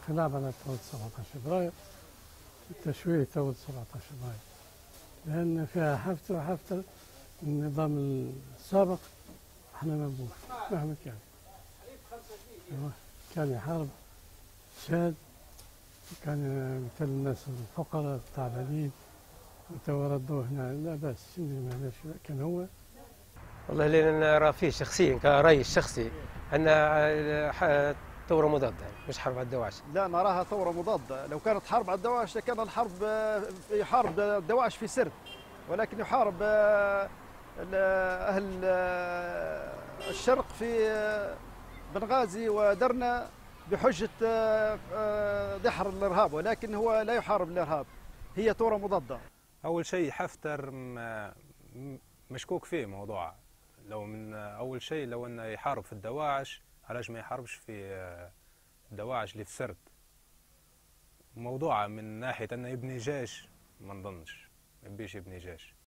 الانقلاب على ثورة 17 فبراير، تشويه ثورة 17 فبراير، لأن فيها حفتر وحفتر النظام السابق. احنا ما نبوش مهما كان. كان يحارب شاد، كان يقتل الناس الفقراء التعبانين، وردوه هنا لا بأس، معلش. كان هو والله اللي انا ارى فيه شخصيا كرأيي الشخصي ان ثوره مضاده، مش حرب على الدواعش. لا نراها ثوره مضاده. لو كانت حرب على الدواعش لكان الحرب يحارب الدواعش في سرت، ولكن يحارب اهل الشرق في بنغازي ودرنا بحجه دحر الارهاب، ولكن هو لا يحارب الارهاب. هي ثوره مضاده. اول شيء حفتر مشكوك فيه موضوع. لو من اول شيء لو انه يحارب في الدواعش، علاش ما يحاربش في الدواعش اللي في سرت؟ موضوع من ناحيه انه يبني جيش، ما نظنش، ما يبيش يبني جيش.